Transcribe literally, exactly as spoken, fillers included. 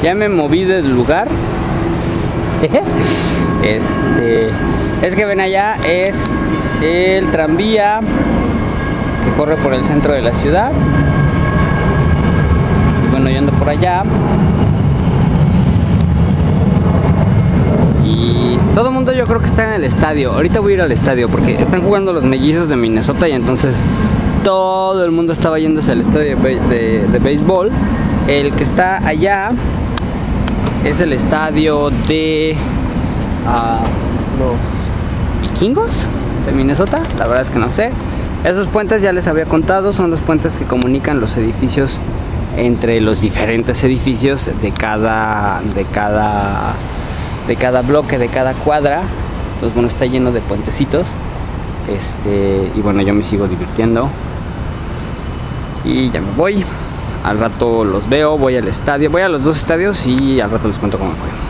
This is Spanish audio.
Ya me moví del lugar. Este, es que ven allá es el tranvía que corre por el centro de la ciudad. Y bueno, yo ando por allá. Y todo el mundo yo creo que está en el estadio. Ahorita voy a ir al estadio porque están jugando los Mellizos de Minnesota y entonces todo el mundo estaba yéndose al estadio de, de, de béisbol. El que está allá es el estadio de uh, los Vikingos de Minnesota. La verdad es que no sé. Esos puentes ya les había contado, son los puentes que comunican los edificios entre los diferentes edificios de cada de cada de cada bloque, de cada cuadra. Entonces bueno, está lleno de puentecitos. Este, y bueno, yo me sigo divirtiendo. Y ya me voy. Al rato los veo, voy al estadio, voy a los dos estadios y al rato les cuento cómo fue.